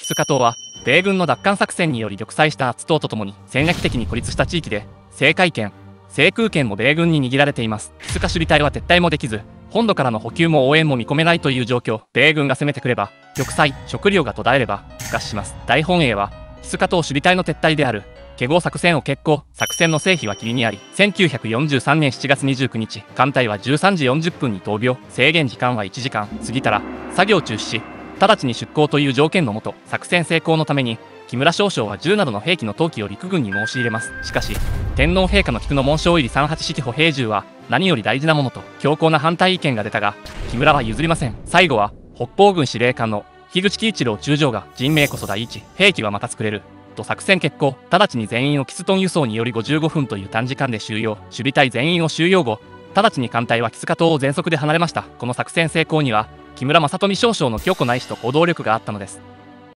キスカ島は米軍の奪還作戦により玉砕したアツ島とともに戦略的に孤立した地域で、制海権、制空権も米軍に握られています。キスカ守備隊は撤退もできず、本土からの補給も応援も見込めないという状況。米軍が攻めてくれば玉砕、食料が途絶えれば餓死します。大本営はキスカ島守備隊の撤退である華合作戦を決行。作戦の成否は霧にあり、1943年7月29日、艦隊は13時40分に投病。制限時間は1時間過ぎたら作業中止し、直ちに出港という条件のもと、作戦成功のために木村少将は銃などの兵器の投棄を陸軍に申し入れます。しかし天皇陛下の菊の紋章入り38式歩兵銃は何より大事なものと強硬な反対意見が出たが、木村は譲りません。最後は北方軍司令官の樋口喜一郎中将が、人命こそ第一、兵器はまた作れると作戦決行。直ちに全員をキストン輸送により55分という短時間で収容。守備隊全員を収容後、直ちに艦隊はキスカ島を全速で離れました。この作戦成功には木村正富少将の強固な意志と行動力があったのです。